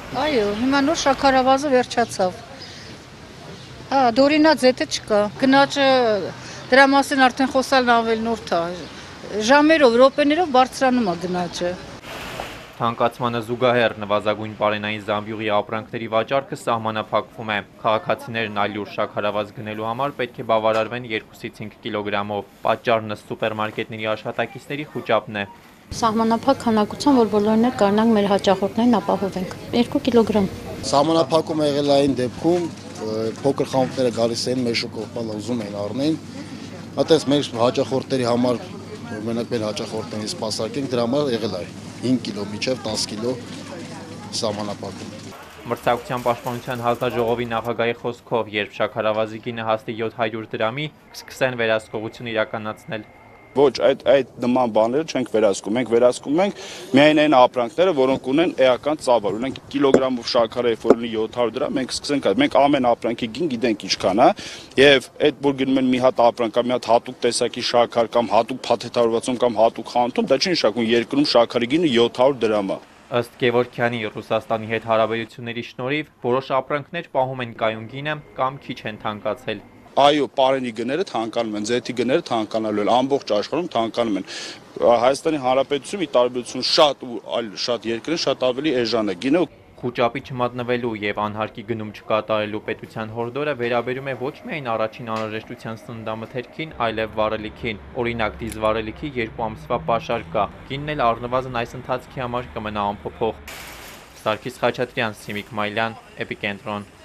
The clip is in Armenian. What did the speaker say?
Այո, հիմա նոր շաքարավազը վերջացավ։ Հա, դորինա ձեթը չկա։ Գնաճը դրա մասին արդեն խոսալն ավելի նորդ է։ Ժամերով, րոպեներով բարձրանում է գնաճը։ Թանկացմանը զուգահեռ նվազագույն պարենային զամբյուղի ապրանքների վաճառքը սահմանափակվում է։ Քաղաքացիներն այլուր շաքարավազ գնելու համար պետք է բավարարվեն 2-ից 5 կիլոգրամով։ Պատճառն ըստ սուպերմարկետների աշխատակիցների խուճապն է։ Սահմանափակ քանակությամբ, որ բոլորն էլ կարողանանք մեր հաճախորդներին ապահովենք։ 2 կիլոգրամ։ Սահմանափակում եղել այն դեպքում փոքր խանութները գալիս էին մեր շոկոբալը ուզում էին առնեն։ Այդպես մեր հաճախորդների համար մենակ մեր հաճախորդներին սպասարկենք դրա համար եղել է 5 կիլո մինչև 10 կիլո սահմանափակում։ Մրցակցության պաշտպանության հանձնաժողովի նախագահի խոսքով, երբ շաքարավազի գինը հասնի 700 դրամի, կսկսեն վերահսկողություն իրականացնել։ Ոչ, այդ նման բաները չենք վերահսկում, մենք վերահսկում ենք միայն այն ապրանքները, որոնք ունեն էական ծավալ, ունենք կիլոգրամով շաքարը, երբ որ ունի 700 դրամ, մենք սկսենք այդ, մենք ամեն ապրանքի գին գիտենք ինչքան է, եւ այդ որ գնում են մի հատ ապրանք կամ մի հատ հատուկ տեսակի շաքար կամ հատուկ փաթեթավորվածում կամ հատուկ խանութում, դա չի նշանակում երկրում շաքարի գինը 700 դրամ է։ Ըստ Գևորգյանի, Ռուսաստանի հետ հարաբերությունների շնորհիվ որոշ ապրանքներ պահում են կայուն գինը կամ քիչ են թանկացել։ Այո, պարենի գները թանկանում են, ձեթի գները թանկանալու են, ամբողջ աշխարհում թանկանում են։ Հայաստանի Հանրապետությունում ի տարբերություն շատ ու այլ շատ երկրներ շատ ավելի էժան է գինը։ Խուճապի չմատնվելու եւ անհարկի գնում չկատարելու պետության հորդորը վերաբերում է ոչ միայն առաջին անհրաժեշտության սննդամթերքին, այլև վառելիքին։ Օրինակ, դիզվառելիքի 2 ամսվա պաշար կա։ Գինն էլ առնվազն այս ընթացքի համար կմնա անփոփոխ։ Սարգիս Խաչատրյան, Սիմիկ Մայլյան, Էպիկենտրոն։